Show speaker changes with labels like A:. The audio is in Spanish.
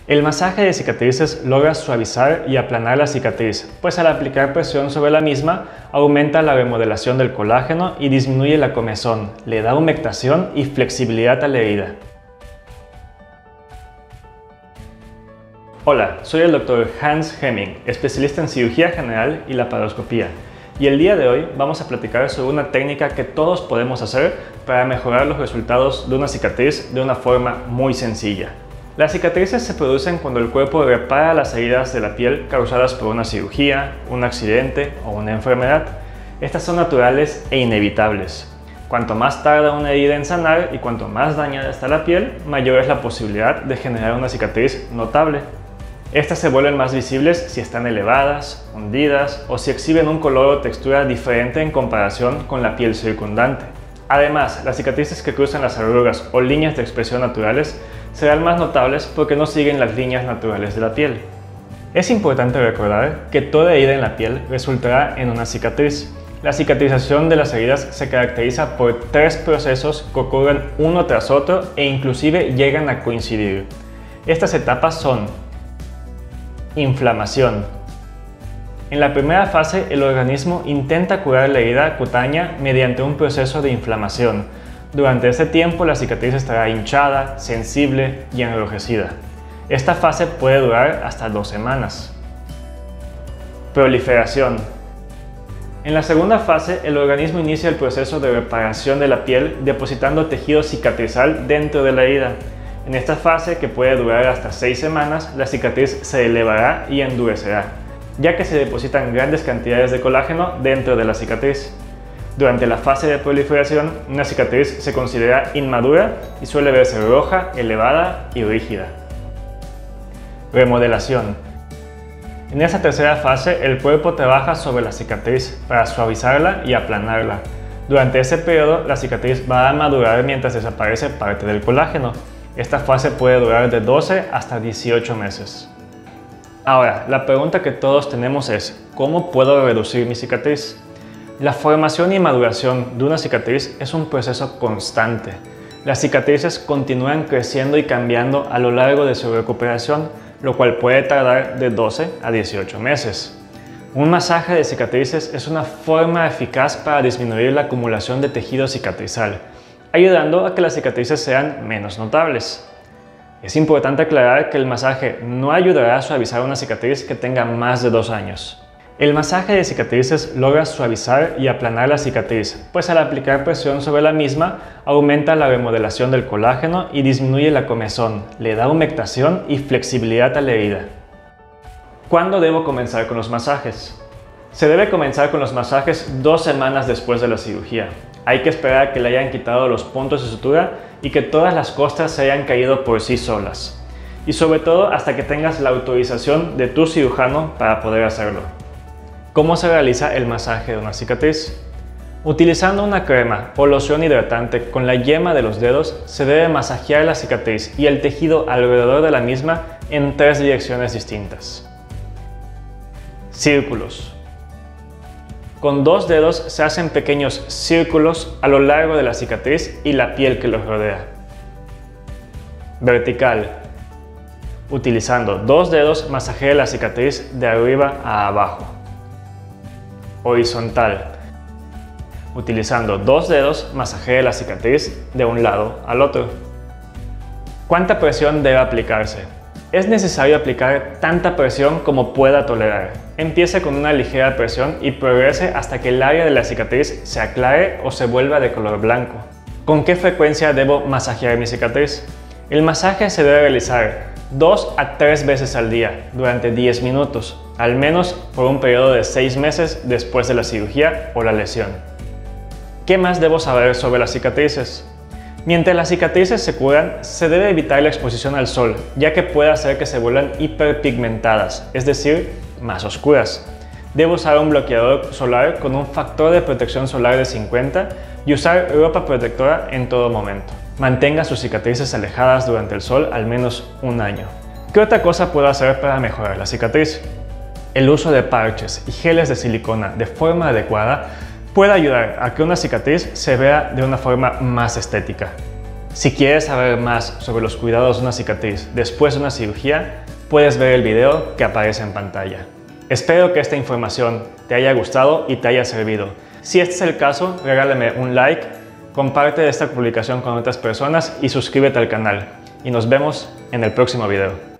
A: El masaje de cicatrices logra suavizar y aplanar la cicatriz, pues al aplicar presión sobre la misma, aumenta la remodelación del colágeno y disminuye la comezón, le da humectación y flexibilidad a la herida. Hola, soy el Dr. Hans Hemming, especialista en cirugía general y laparoscopía, y el día de hoy vamos a platicar sobre una técnica que todos podemos hacer para mejorar los resultados de una cicatriz de una forma muy sencilla. Las cicatrices se producen cuando el cuerpo repara las heridas de la piel causadas por una cirugía, un accidente o una enfermedad. Estas son naturales e inevitables. Cuanto más tarda una herida en sanar y cuanto más dañada está la piel, mayor es la posibilidad de generar una cicatriz notable. Estas se vuelven más visibles si están elevadas, hundidas o si exhiben un color o textura diferente en comparación con la piel circundante. Además, las cicatrices que cruzan las arrugas o líneas de expresión naturales serán más notables porque no siguen las líneas naturales de la piel. Es importante recordar que toda herida en la piel resultará en una cicatriz. La cicatrización de las heridas se caracteriza por 3 procesos que ocurren uno tras otro e inclusive llegan a coincidir. Estas etapas son: inflamación. En la primera fase, el organismo intenta curar la herida cutánea mediante un proceso de inflamación. Durante este tiempo, la cicatriz estará hinchada, sensible y enrojecida. Esta fase puede durar hasta 2 semanas. Proliferación. En la segunda fase, el organismo inicia el proceso de reparación de la piel depositando tejido cicatrizal dentro de la herida. En esta fase, que puede durar hasta 6 semanas, la cicatriz se elevará y endurecerá, ya que se depositan grandes cantidades de colágeno dentro de la cicatriz. Durante la fase de proliferación, una cicatriz se considera inmadura y suele verse roja, elevada y rígida. Remodelación. En esta tercera fase, el cuerpo trabaja sobre la cicatriz para suavizarla y aplanarla. Durante ese periodo, la cicatriz va a madurar mientras desaparece parte del colágeno. Esta fase puede durar de 12 hasta 18 meses. Ahora, la pregunta que todos tenemos es: ¿cómo puedo reducir mi cicatriz? La formación y maduración de una cicatriz es un proceso constante. Las cicatrices continúan creciendo y cambiando a lo largo de su recuperación, lo cual puede tardar de 12 a 18 meses. Un masaje de cicatrices es una forma eficaz para disminuir la acumulación de tejido cicatrizal, ayudando a que las cicatrices sean menos notables. Es importante aclarar que el masaje no ayudará a suavizar una cicatriz que tenga más de 2 años. El masaje de cicatrices logra suavizar y aplanar la cicatriz, pues al aplicar presión sobre la misma, aumenta la remodelación del colágeno y disminuye la comezón, le da humectación y flexibilidad a la herida. ¿Cuándo debo comenzar con los masajes? Se debe comenzar con los masajes 2 semanas después de la cirugía. Hay que esperar a que le hayan quitado los puntos de sutura y que todas las costras se hayan caído por sí solas. Y sobre todo hasta que tengas la autorización de tu cirujano para poder hacerlo. ¿Cómo se realiza el masaje de una cicatriz? Utilizando una crema o loción hidratante con la yema de los dedos, se debe masajear la cicatriz y el tejido alrededor de la misma en 3 direcciones distintas. Círculos. Con 2 dedos se hacen pequeños círculos a lo largo de la cicatriz y la piel que los rodea. Vertical. Utilizando 2 dedos, masajee la cicatriz de arriba a abajo. Horizontal. Utilizando 2 dedos, masajee la cicatriz de un lado al otro. ¿Cuánta presión debe aplicarse? Es necesario aplicar tanta presión como pueda tolerar. Empiece con una ligera presión y progrese hasta que el área de la cicatriz se aclare o se vuelva de color blanco. ¿Con qué frecuencia debo masajear mi cicatriz? El masaje se debe realizar 2 a 3 veces al día durante 10 minutos, al menos por un periodo de 6 meses después de la cirugía o la lesión. ¿Qué más debo saber sobre las cicatrices? Mientras las cicatrices se curan, se debe evitar la exposición al sol, ya que puede hacer que se vuelvan hiperpigmentadas, es decir, más oscuras. Debe usar un bloqueador solar con un factor de protección solar de 50 y usar ropa protectora en todo momento. Mantenga sus cicatrices alejadas durante el sol al menos 1 año. ¿Qué otra cosa puedo hacer para mejorar la cicatriz? El uso de parches y geles de silicona de forma adecuada puede ayudar a que una cicatriz se vea de una forma más estética. Si quieres saber más sobre los cuidados de una cicatriz después de una cirugía, puedes ver el video que aparece en pantalla. Espero que esta información te haya gustado y te haya servido. Si este es el caso, regálame un like, comparte esta publicación con otras personas y suscríbete al canal. Y nos vemos en el próximo video.